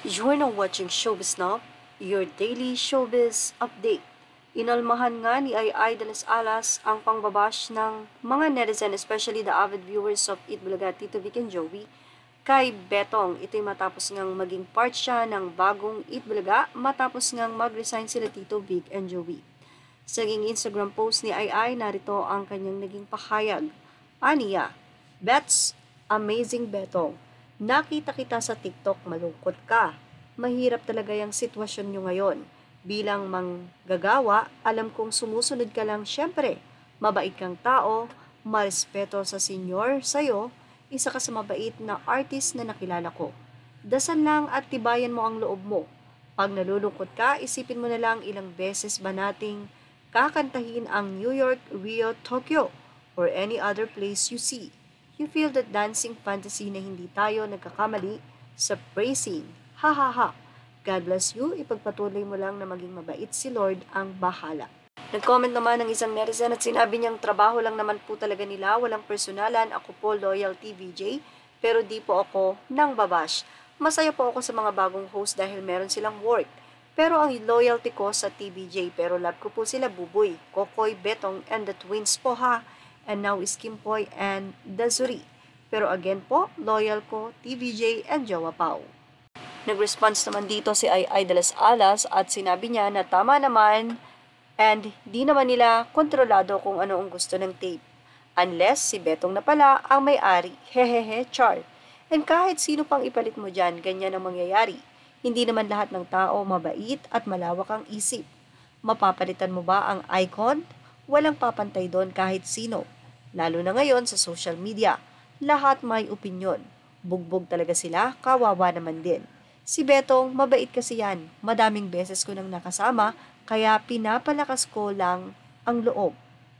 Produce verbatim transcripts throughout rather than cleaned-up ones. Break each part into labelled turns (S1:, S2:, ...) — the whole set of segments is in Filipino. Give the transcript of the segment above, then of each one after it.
S1: You're now watching Showbiz Now, your daily showbiz update. Inalmahan nga ni Aiai Delas Alas ang pangbabash ng mga netizen, especially the avid viewers of Eat Bulaga, Tito Vic and Joey, kay Betong. Ito'y matapos ngang maging part siya ng bagong Eat Bulaga matapos ngang mag-resign sila Tito Vic and Joey. Sa naging Instagram post ni Aiai, narito ang kanyang naging pahayag. Aniya, Bets, amazing Betong. Nakita kita sa TikTok, malungkot ka. Mahirap talaga yung sitwasyon nyo ngayon. Bilang manggagawa, alam kong sumusunod ka lang syempre. Mabait kang tao, marespeto sa senior sa'yo, isa ka sa mabait na artist na nakilala ko. Dasal lang at tibayan mo ang loob mo. Pag nalulungkot ka, isipin mo na lang ilang beses ba nating kakantahin ang New York, Rio, Tokyo, or any other place you see. You feel that dancing fantasy na hindi tayo nagkakamali sa praising. Ha ha ha. God bless you. Ipagpatuloy mo lang na maging mabait si Lord ang bahala. Nag-comment naman ng isang netizen at sinabi niyang trabaho lang naman po talaga nila, walang personalan, ako po loyal T V J, pero di po ako Nangbabasg. Masaya po ako sa mga bagong host dahil meron silang work. Pero ang loyalty ko sa T V J, pero love ko po sila Buboy, Kokoy, Betong, and the twins po ha. And now is Kimpoy and Dazuri. Pero again po, loyal ko, T V J and Jowa Pau. Nag-response naman dito si Aiai Delas Alas at sinabi niya na tama naman and di naman nila kontrolado kung ano ang gusto ng tape. Unless si Betong na pala ang may-ari. Hehehe, char. And kahit sino pang ipalit mo dyan, ganyan ang mangyayari. Hindi naman lahat ng tao mabait at malawak ang isip. Mapapalitan mo ba ang icon? Walang papantay doon kahit sino. Lalo na ngayon sa social media. Lahat may opinyon. Bugbog talaga sila, kawawa naman din. Si Betong, mabait kasi yan. Madaming beses ko nang nakasama, kaya pinapalakas ko lang ang loob.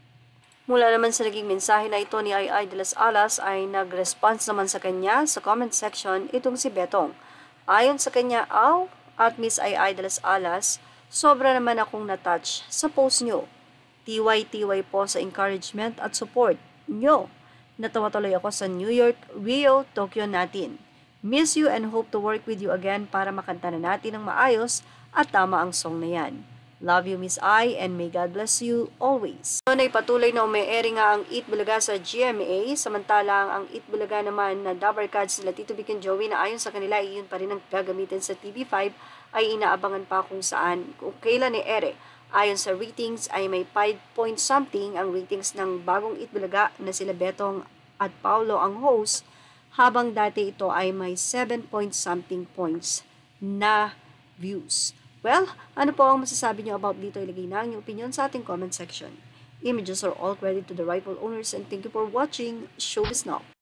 S1: Mula naman sa naging mensahe na ito ni Aiai Delas Alas ay nag-response naman sa kanya sa comment section itong si Betong. Ayon sa kanya, aw, at Miss Aiai Delas Alas, sobra naman akong natouch sa post nyo. Tiway-tiway po sa encouragement at support nyo. Natawa tuloy ako sa New York, Rio, Tokyo natin. Miss you and hope to work with you again para makanta na natin ng maayos at tama ang song na yan. Love you, Miss I, and may God bless you always. Noon ay patuloy na ume-airing nga ang Eat Bulaga sa G M A, samantalang ang Eat Bulaga naman na double cards nila Tito Vic and Joey na ayon sa kanila iyon pa rin ang gagamitin sa T V five ay inaabangan pa kung saan, kung kailan i-ere. Ayon sa ratings ay may five point something ang ratings ng bagong Eat Bulaga na sila Betong at Paulo ang host, habang dati ito ay may seven point something points na views. Well, ano po ang masasabi niyo about dito? Ilagay na ang inyong opinion sa ating comment section. Images are all credit to the rightful owners and thank you for watching Showbiz Now.